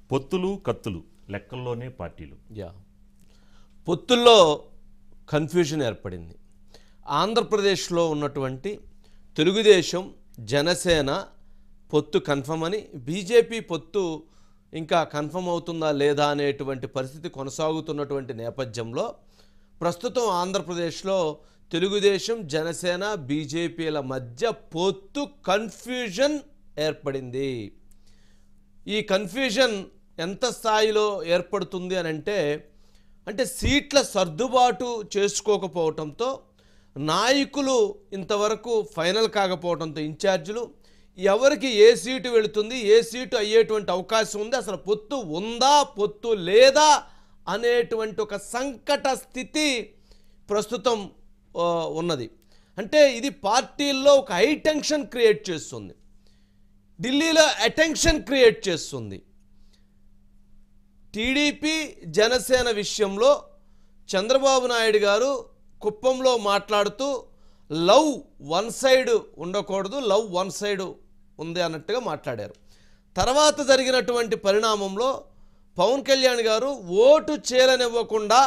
పొత్తులు కత్తులు లెక్కల్లోనే పార్టీలు. పొత్తుల్లో కన్ఫ్యూజన్ ఏర్పడింది. ఆంధ్రప్రదేశ్లో ఉన్నటువంటి తెలుగుదేశం జనసేన పొత్తు కన్ఫర్మ్ అని, బీజేపీ పొత్తు ఇంకా కన్ఫర్మ్ అవుతుందా లేదా అనేటువంటి పరిస్థితి కొనసాగుతున్నటువంటి నేపథ్యంలో ప్రస్తుతం ఆంధ్రప్రదేశ్లో తెలుగుదేశం జనసేన బీజేపీల మధ్య పొత్తు కన్ఫ్యూజన్ ఏర్పడింది. ఈ కన్ఫ్యూజన్ ఎంత స్థాయిలో ఏర్పడుతుంది అని అంటే సీట్ల సర్దుబాటు చేసుకోకపోవడంతో, నాయకులు ఇంతవరకు ఫైనల్ కాకపోవడంతో, ఇన్ఛార్జీలు ఎవరికి ఏ సీటు వెళుతుంది, ఏ సీటు అయ్యేటువంటి అవకాశం ఉంది, అసలు పొత్తు ఉందా పొత్తు లేదా అనేటువంటి ఒక సంకట స్థితి ప్రస్తుతం ఉన్నది. అంటే ఇది పార్టీల్లో ఒక హై టెన్షన్ క్రియేట్ చేస్తుంది, ఢిల్లీలో అటెన్షన్ క్రియేట్ చేస్తుంది. టీడీపీ జనసేన విషయంలో చంద్రబాబు నాయుడు గారు కుప్పంలో మాట్లాడుతూ లవ్ వన్ సైడ్ ఉండకూడదు, లవ్ వన్ సైడ్ ఉంది అన్నట్టుగా మాట్లాడారు. తర్వాత జరిగినటువంటి పరిణామంలో పవన్ కళ్యాణ్ గారు ఓటు చేలనివ్వకుండా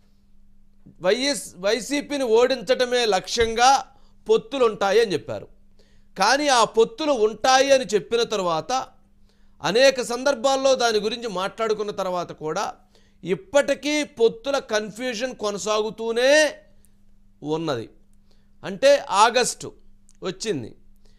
వైసీపీని ఓడించటమే లక్ష్యంగా పొత్తులు ఉంటాయి అని చెప్పారు. కానీ ఆ పొత్తులు ఉంటాయి అని చెప్పిన తర్వాత అనేక సందర్భాల్లో దాని గురించి మాట్లాడుకున్న తర్వాత కూడా ఇప్పటికీ పొత్తుల కన్ఫ్యూజన్ కొనసాగుతూనే ఉన్నది. అంటే ఆగస్టు వచ్చింది,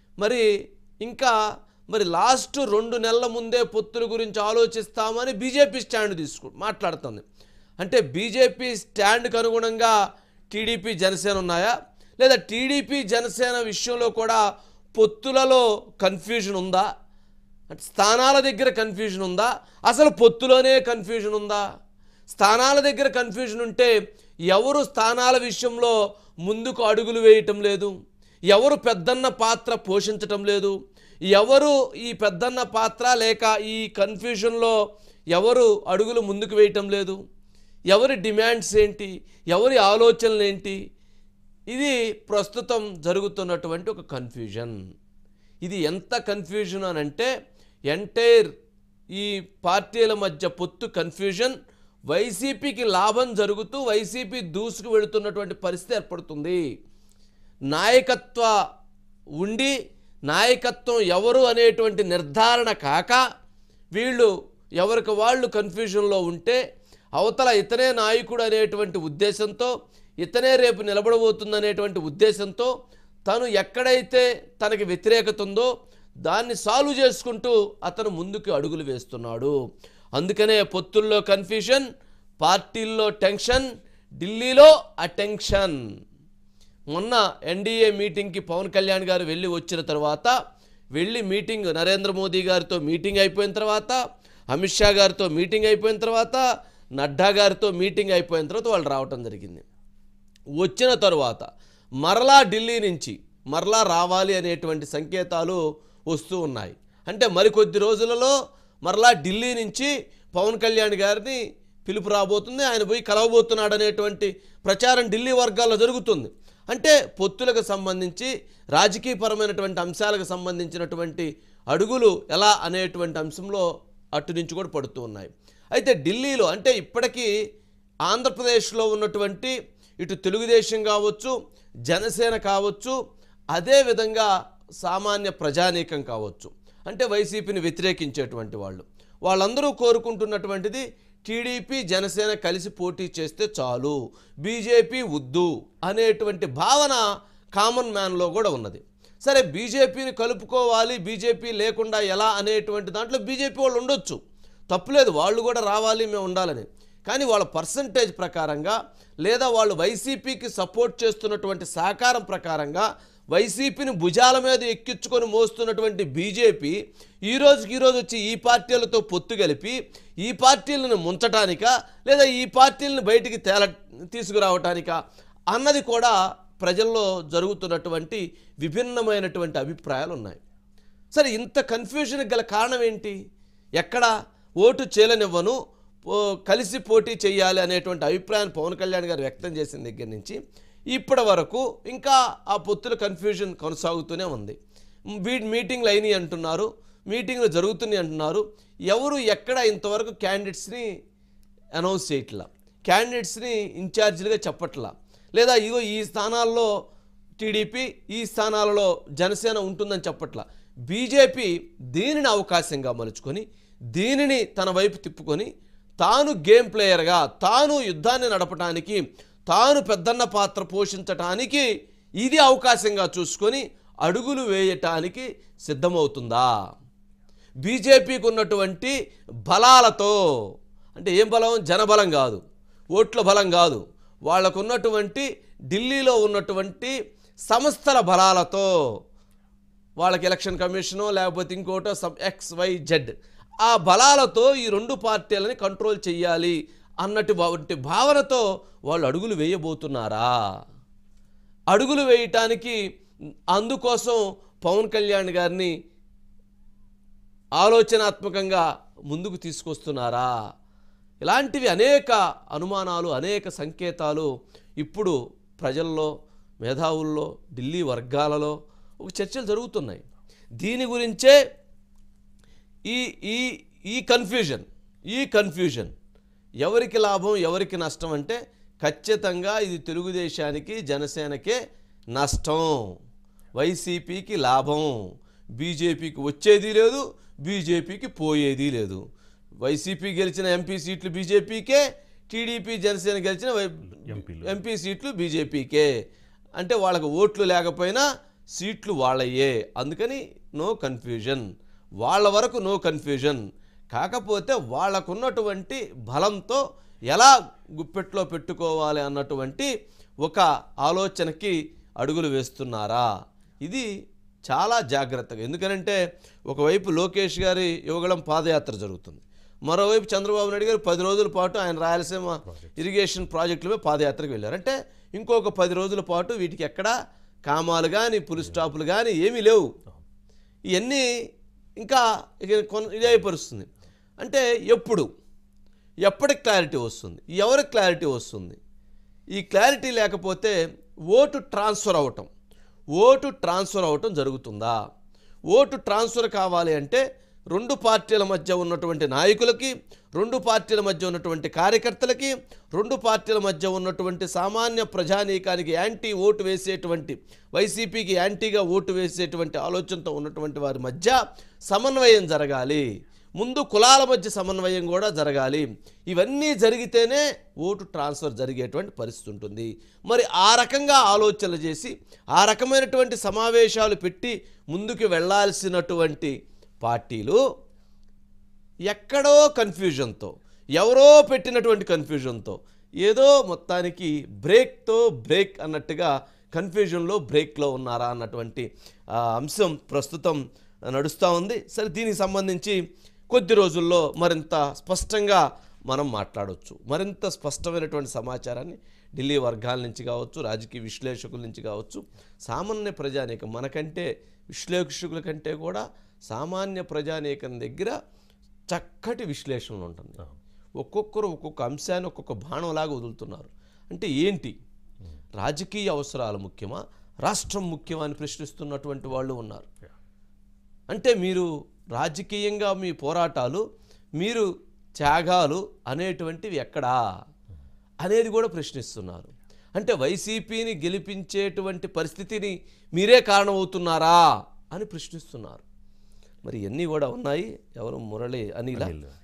ఇంకా లాస్ట్ 2 నెలల ముందే పొత్తుల గురించి ఆలోచిస్తామని బీజేపీ స్టాండ్ మాట్లాడుతుంది. అంటే బీజేపీ స్టాండ్కి అనుగుణంగా టీడీపీ జనసేన ఉన్నాయా, లేదా టీడీపీ జనసేన విషయంలో కూడా పొత్తులలో కన్ఫ్యూజన్ ఉందా, అంటే స్థానాల దగ్గర కన్ఫ్యూజన్ ఉందా, అసలు పొత్తులోనే కన్ఫ్యూజన్ ఉందా? స్థానాల దగ్గర కన్ఫ్యూజన్ ఉంటే ఎవరు స్థానాల విషయంలో ముందుకు అడుగులు వేయటం లేదు, ఎవరు పెద్దన్న పాత్ర పోషించటం లేదు, ఎవరు ఈ పెద్దన్న పాత్ర లేక ఈ కన్ఫ్యూజన్లో ఎవరు అడుగులు ముందుకు వేయటం లేదు, ఎవరి డిమాండ్స్ ఏంటి, ఎవరి ఆలోచనలు ఏంటి, ఇది ప్రస్తుతం జరుగుతున్నటువంటి ఒక కన్ఫ్యూజన్. ఇది ఎంత కన్ఫ్యూజన్ అని అంటే ఎంటైర్ ఈ పార్టీల మధ్య పొత్తు కన్ఫ్యూజన్, వైసీపీకి లాభం జరుగుతూ వైసీపీ దూసుకు వెళుతున్నటువంటి పరిస్థితి ఏర్పడుతుంది. నాయకత్వ ఉండి నాయకత్వం ఎవరు అనేటువంటి నిర్ధారణ కాక వీళ్ళు ఎవరికి వాళ్ళు కన్ఫ్యూజన్లో ఉంటే అవతల ఇతనే నాయకుడు అనేటువంటి ఉద్దేశంతో, ఇతనే రేపు నిలబడబోతుందనేటువంటి ఉద్దేశంతో తను ఎక్కడైతే తనకి వ్యతిరేకత ఉందో దాన్ని సాల్వ్ చేసుకుంటూ అతను ముందుకు అడుగులు వేస్తున్నాడు. అందుకనే పొత్తుల్లో కన్ఫ్యూజన్, పార్టీల్లో టెన్షన్, ఢిల్లీలో అటెన్షన్. మొన్న ఎన్డీఏ మీటింగ్కి పవన్ కళ్యాణ్ గారు వెళ్ళి వచ్చిన తర్వాత, మీటింగ్ నరేంద్ర మోదీ గారితో మీటింగ్ అయిపోయిన తర్వాత, అమిత్ షా గారితో మీటింగ్ అయిపోయిన తర్వాత, నడ్డా గారితో మీటింగ్ అయిపోయిన తర్వాత వాళ్ళు రావటం జరిగింది. వచ్చిన తర్వాత మరలా ఢిల్లీ నుంచి మరలా రావాలి అనేటువంటి సంకేతాలు వస్తూ ఉన్నాయి. అంటే మరికొద్ది రోజులలో మరలా ఢిల్లీ నుంచి పవన్ కళ్యాణ్ గారిని పిలుపు రాబోతుంది, ఆయన పోయి కలవబోతున్నాడు అనేటువంటి ప్రచారం ఢిల్లీ వర్గాల్లో జరుగుతుంది. అంటే పొత్తులకు సంబంధించి రాజకీయపరమైనటువంటి అంశాలకు సంబంధించినటువంటి అడుగులు ఎలా అనేటువంటి అంశంలో అటు నుంచి కూడా పడుతూ ఉన్నాయి. అయితే ఢిల్లీలో అంటే ఇప్పటికీ ఆంధ్రప్రదేశ్లో ఉన్నటువంటి ఇటు తెలుగుదేశం కావచ్చు, జనసేన కావచ్చు, అదేవిధంగా సామాన్య ప్రజానీకం కావచ్చు, అంటే వైసీపీని వ్యతిరేకించేటువంటి వాళ్ళందరూ కోరుకుంటున్నటువంటిది టీడీపీ జనసేన కలిసి పోటీ చేస్తే చాలు, బీజేపీ వద్దు అనేటువంటి భావన కామన్ మ్యాన్లో కూడా ఉన్నది. సరే, బీజేపీని కలుపుకోవాలి, బీజేపీ లేకుండా ఎలా అనేటువంటి దాంట్లో బీజేపీ వాళ్ళు ఉండొచ్చు, తప్పులేదు, వాళ్ళు కూడా రావాలి, మేము ఉండాలని. కానీ వాళ్ళ పర్సంటేజ్ ప్రకారంగా లేదా వాళ్ళు వైసీపీకి సపోర్ట్ చేస్తున్నటువంటి సహకారం ప్రకారంగా వైసీపీని భుజాల మీద ఎక్కించుకొని మోస్తున్నటువంటి బీజేపీ ఈరోజు వచ్చి ఈ పార్టీలతో పొత్తు కలిపి ఈ పార్టీలను ముంచటానికా లేదా ఈ పార్టీలను బయటికి తీసుకురావటానికా అన్నది కూడా ప్రజల్లో జరుగుతున్నటువంటి విభిన్నమైనటువంటి అభిప్రాయాలు ఉన్నాయి. సరే, ఇంత కన్ఫ్యూజన్కి గల కారణం ఏంటి? ఎక్కడ ఓటు చేలనివ్వను, కలిసి పోటీ చేయాలి అనేటువంటి అభిప్రాయాన్ని పవన్ కళ్యాణ్ గారు వ్యక్తం చేసిన దగ్గర నుంచి ఇప్పటి వరకు ఇంకా ఆ పొత్తుల కన్ఫ్యూజన్ కొనసాగుతూనే ఉంది. మీటింగ్లు అయినాయి అంటున్నారు, మీటింగ్లు జరుగుతున్నాయి అంటున్నారు. ఎవరు ఎక్కడ ఇంతవరకు క్యాండిడేట్స్ని అనౌన్స్ చేయట్లా, క్యాండిడేట్స్ని ఇన్ఛార్జీలుగా చెప్పట్లా, లేదా ఇగో ఈ స్థానాల్లో టీడీపీ, ఈ స్థానాలలో జనసేన ఉంటుందని చెప్పట్లా. బీజేపీ దీనిని అవకాశంగా మలుచుకొని దీనిని తన వైపు తిప్పుకొని తాను గేమ్ ప్లేయర్గా, తాను యుద్ధాన్ని నడపడానికి, తాను పెద్దన్న పాత్ర పోషించటానికి ఇది అవకాశంగా చూసుకొని అడుగులు వేయటానికి సిద్ధమవుతుందా? బీజేపీకి ఉన్నటువంటి బలాలతో, అంటే ఏం బలం? జనబలం కాదు, ఓట్ల బలం కాదు, వాళ్ళకున్నటువంటి ఢిల్లీలో ఉన్నటువంటి సంస్థల బలాలతో, వాళ్ళకి ఎలక్షన్ కమిషనో లేకపోతే ఇంకోటో XYZ ఆ బలాలతో ఈ రెండు పార్టీలని కంట్రోల్ చేయాలి అన్నటువంటి భావనతో వాళ్ళు అడుగులు వేయబోతున్నారా? అడుగులు వేయటానికి అందుకోసం పవన్ కళ్యాణ్ గారిని ఆలోచనాత్మకంగా ముందుకు తీసుకొస్తున్నారా? ఇలాంటివి అనేక అనుమానాలు, అనేక సంకేతాలు ఇప్పుడు ప్రజల్లో, మేధావుల్లో, ఢిల్లీ వర్గాలలో ఒక చర్చలు జరుగుతున్నాయి. దీని గురించే ఈ ఈ ఈ కన్ఫ్యూజన్ ఎవరికి లాభం ఎవరికి నష్టం అంటే ఖచ్చితంగా ఇది తెలుగుదేశానికి, జనసేనకే నష్టం, వైసీపీకి లాభం. బీజేపీకి వచ్చేది లేదు, బీజేపీకి పోయేది లేదు. వైసీపీ గెలిచిన ఎంపీ సీట్లు బీజేపీకే, టీడీపీ జనసేన గెలిచిన ఎంపీ సీట్లు బీజేపీకే. అంటే వాళ్ళకు ఓట్లు లేకపోయినా సీట్లు వాళ్ళయ్యే. అందుకని నో కన్ఫ్యూజన్, వాళ్ళ వరకు నో కన్ఫ్యూజన్. కాకపోతే వాళ్ళకున్నటువంటి బలంతో ఎలా గుప్పెట్లో పెట్టుకోవాలి అన్నటువంటి ఒక ఆలోచనకి అడుగులు వేస్తున్నారా? ఇది చాలా జాగ్రత్తగా. ఎందుకనంటే ఒకవైపు లోకేష్ గారి యువగళం పాదయాత్ర జరుగుతుంది, మరోవైపు చంద్రబాబు నాయుడు గారు 10 రోజుల పాటు ఆయన రాయలసీమ ఇరిగేషన్ ప్రాజెక్టులపై పాదయాత్రకు వెళ్ళారు. అంటే ఇంకొక 10 రోజుల పాటు వీటికి ఎక్కడ కామాలు కానీ పులి స్టాపులు కానీ ఏమీ లేవు. ఇవన్నీ ఇంకా ఇదే పరుస్తుంది. అంటే ఎప్పటికి క్లారిటీ వస్తుంది, ఎవరికి క్లారిటీ వస్తుంది? ఈ క్లారిటీ లేకపోతే ఓటు ట్రాన్స్ఫర్ అవటం జరుగుతుందా? ఓటు ట్రాన్స్ఫర్ కావాలి అంటే రెండు పార్టీల మధ్య ఉన్నటువంటి నాయకులకి, రెండు పార్టీల మధ్య ఉన్నటువంటి కార్యకర్తలకి, రెండు పార్టీల మధ్య ఉన్నటువంటి సామాన్య ప్రజానీకానికి యాంటీ ఓటు వేసేటువంటి, వైసీపీకి యాంటీగా ఓటు వేసేటువంటి ఆలోచనతో ఉన్నటువంటి వారి మధ్య సమన్వయం జరగాలి. ముందు కులాల మధ్య సమన్వయం కూడా జరగాలి. ఇవన్నీ జరిగితేనే ఓటు ట్రాన్స్ఫర్ జరిగేటువంటి పరిస్థితి ఉంటుంది. మరి ఆ రకంగా ఆలోచనలు చేసి ఆ రకమైనటువంటి సమావేశాలు పెట్టి ముందుకు వెళ్ళాల్సినటువంటి పార్టీలు ఎక్కడో కన్ఫ్యూజన్తో, ఎవరో పెట్టినటువంటి కన్ఫ్యూజన్తో, ఏదో మొత్తానికి బ్రేక్ అన్నట్టుగా కన్ఫ్యూజన్లో బ్రేక్లో ఉన్నారా అన్నటువంటి అంశం ప్రస్తుతం నడుస్తూ ఉంది. సరే, దీనికి సంబంధించి కొద్ది రోజుల్లో మరింత స్పష్టంగా మనం మాట్లాడవచ్చు. మరింత స్పష్టమైనటువంటి సమాచారాన్ని ఢిల్లీ వర్గాల నుంచి కావచ్చు, రాజకీయ విశ్లేషకుల నుంచి కావచ్చు, సామాన్య ప్రజానీకం, మనకంటే విశ్లేషకుల కంటే కూడా సామాన్య ప్రజానీకం దగ్గర చక్కటి విశ్లేషణలు ఉంటుంది. ఒక్కొక్కరు ఒక్కొక్క అంశాన్ని ఒక్కొక్క బాణంలాగా వదులుతున్నారు. అంటే ఏంటి, రాజకీయ అవసరాలు ముఖ్యమా, రాష్ట్రం ముఖ్యమా అని ప్రశ్నిస్తున్నటువంటి వాళ్ళు ఉన్నారు. అంటే మీరు రాజకీయంగా మీ పోరాటాలు, మీరు త్యాగాలు అనేటువంటివి ఎక్కడా అనేది కూడా ప్రశ్నిస్తున్నారు. అంటే వైసీపీని గెలిపించేటువంటి పరిస్థితిని మీరే కారణమవుతున్నారా అని ప్రశ్నిస్తున్నారు. మరి ఇవన్నీ కూడా ఉన్నాయి. ఎవరు, మురళి అనిల